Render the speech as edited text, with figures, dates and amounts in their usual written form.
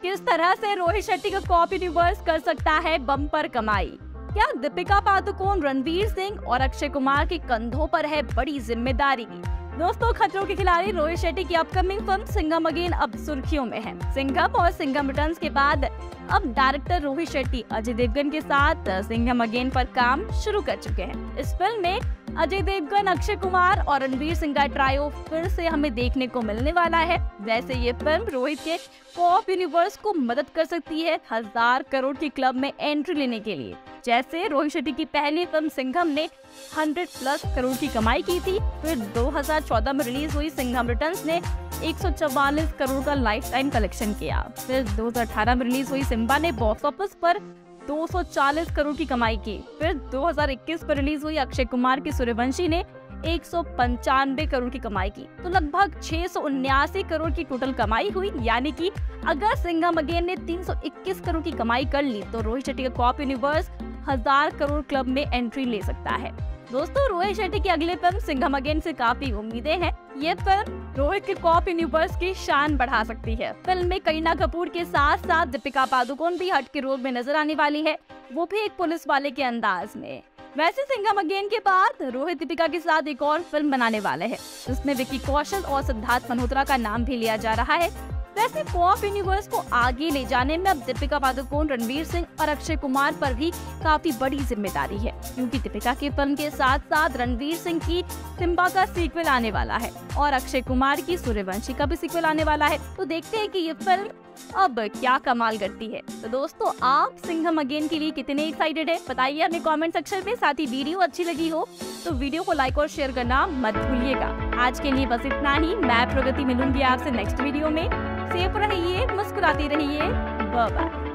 किस तरह से रोहित शेट्टी का कॉप यूनिवर्स कर सकता है बम्पर कमाई? क्या दीपिका पादुकोण, रणवीर सिंह और अक्षय कुमार के कंधों पर है बड़ी जिम्मेदारी? दोस्तों, खतरों के खिलाड़ी रोहित शेट्टी की अपकमिंग फिल्म सिंघम अगेन अब सुर्खियों में है। सिंघम और सिंघम रिटर्न्स के बाद अब डायरेक्टर रोहित शेट्टी अजय देवगन के साथ सिंघम अगेन पर काम शुरू कर चुके हैं। इस फिल्म में अजय देवगन, अक्षय कुमार और रणवीर सिंह का ट्रायो फिर से हमें देखने को मिलने वाला है। वैसे ये फिल्म रोहित के कॉप यूनिवर्स को मदद कर सकती है 1000 करोड़ की क्लब में एंट्री लेने के लिए। जैसे रोहित शेट्टी की पहली फिल्म सिंघम ने 100+ करोड़ की कमाई की थी, फिर 2014 में रिलीज हुई सिंघम रिटर्न्स ने 144 करोड़ का लाइफ टाइम कलेक्शन किया। फिर 2018 में रिलीज हुई सिम्बा ने बॉक्स ऑफिस पर 240 करोड़ की कमाई की। फिर 2021 पर रिलीज हुई अक्षय कुमार की सूर्यवंशी ने 195 करोड़ की कमाई की। तो लगभग 679 करोड़ की टोटल कमाई हुई। यानी कि अगर सिंघम अगेन ने 321 करोड़ की कमाई कर ली तो रोहित शेट्टी का कॉप यूनिवर्स 1000 करोड़ क्लब में एंट्री ले सकता है। दोस्तों, रोहित शेट्टी की अगली फिल्म सिंघम अगेन से काफी उम्मीदें हैं। ये फिल्म रोहित के कॉप यूनिवर्स की शान बढ़ा सकती है। फिल्म में करीना कपूर के साथ साथ दीपिका पादुकोण भी हट के रोल में नजर आने वाली है, वो भी एक पुलिस वाले के अंदाज में। वैसे सिंघम अगेन के बाद रोहित दीपिका के साथ एक और फिल्म बनाने वाले हैं, जिसमें विक्की कौशल और सिद्धार्थ मल्होत्रा का नाम भी लिया जा रहा है। वैसे कॉप यूनिवर्स को आगे ले जाने में अब दीपिका पादुकोण, रणवीर सिंह और अक्षय कुमार पर भी काफी बड़ी जिम्मेदारी है, क्योंकि दीपिका की फिल्म के साथ साथ रणवीर सिंह की सिम्बा का सीक्वल आने वाला है और अक्षय कुमार की सूर्यवंशी का भी सीक्वल आने वाला है। तो देखते हैं कि ये फिल्म अब क्या कमाल करती है। तो दोस्तों, आप सिंघम अगेन के लिए कितने एक्साइटेड है बताइए अपने कमेंट सेक्शन में। साथ ही वीडियो अच्छी लगी हो तो वीडियो को लाइक और शेयर करना मत भूलिएगा। आज के लिए बस इतना ही। मैं प्रगति मिलूंगी आपसे नेक्स्ट वीडियो में। सेफ रहिए, मुस्कुराते रहिए। Bye bye.